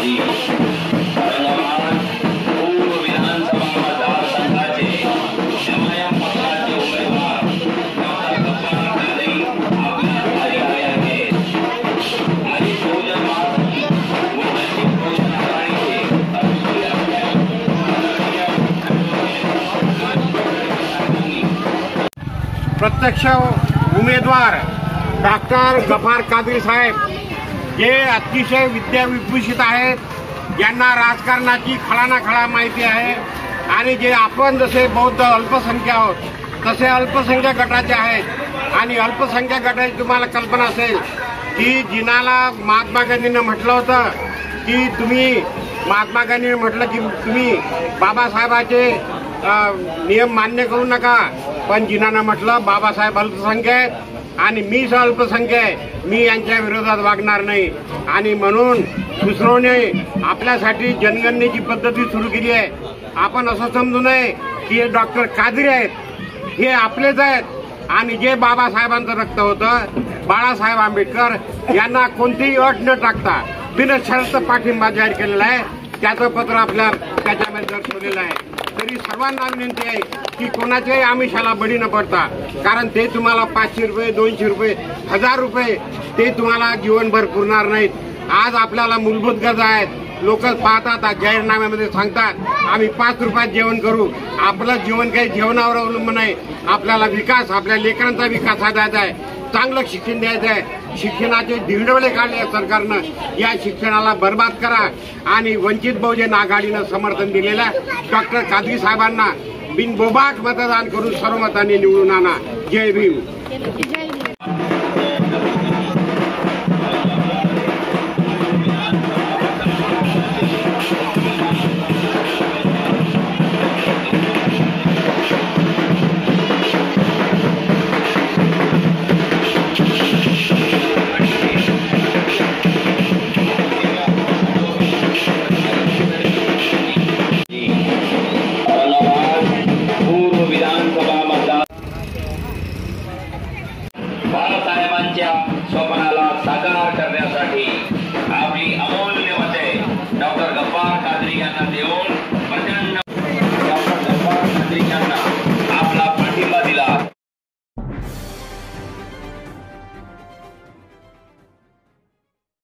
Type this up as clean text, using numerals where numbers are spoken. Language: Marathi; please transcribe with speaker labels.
Speaker 1: जी औरंगाबाद पूर्व विधानसभा मतदारसंघाचे एमआयएम पक्षाचे उमेदवार डॉक्टर गब्बार कादरी आपल्या दारी आले आहेत। दलित बहुजन महासंघ व वंचित बहुजन आघाडीचे
Speaker 2: प्रत्यक्ष उमेदवार डॉक्टर गब्बार कादरी साहेब जे अतिशय विद्याविभूषित आहेत, ज्यांना राजकारणाची खळानाखळा माहिती आहे आणि जे आपण जसे बौद्ध अल्पसंख्याक आहोत तसे अल्पसंख्याक गटाचे आहेत। आणि अल्पसंख्याक गटाची तुम्हाला कल्पना असेल की जिनाला महात्मा गांधींनी म्हटलं होतं की महात्मा गांधींनी म्हटलं की तुम्ही बाबासाहेबांचे नियम मान्य करू नका, पण जिनानं म्हटलं बाबासाहेब अल्पसंख्याक आणि मी अल्पसंख्याक, मी यांच्या विरोधात वागणार नाही। आणि म्हणून खुसरोने आपल्यासाठी जनगणनेची पद्धती सुरू केली आहे। आपण असं समजू नये की हे डॉक्टर कादरी आहेत, हे आपलेच आहेत। आणि जे बाबासाहेबांचं रक्त होतं, बाळासाहेब आंबेडकर यांना कोणतीही अट न टाकता बिनशर्त पाठिंबा जाहीर केलेला आहे। त्याचं पत्र आपल्या त्याच्यामध्ये दर्शवलेलं आहे। तरी सर्वांना विनंती आहे की कोणाच्याही आमिषाला बळी न पडता, कारण ते तुम्हाला 500 रुपये 200 रुपये 1000 रुपये ते तुम्हाला जीवनभर पुरणार नाहीत। आज आपल्याला मूलभूत गरजा आहेत, लोक पाहतात जाहीरनाम्यामध्ये सांगतात आम्ही 5 रुपयात जेवण करू। आपलं जीवन काही जेवणावर अवलंबून आहे, आपल्याला विकास, आपल्या लेकरांचा विकास साधायचा आहे, चांगलं शिक्षण द्यायचं आहे। शिक्षणाचे धिरडवले काढले सरकारनं, या शिक्षणाला बर्बाद करा। आणि वंचित बहुजन आघाडीनं समर्थन दिलेल्या डॉक्टर कादरी साहेबांना बिनबोबाट मतदान करून सर्वमताने निवडून आणा। जय भीम।
Speaker 1: बाळासाहेबांच्या स्वप्नाला साकार करण्यासाठी आपली अमूल्य मते डॉक्टर गब्बार कादरी यांना देऊन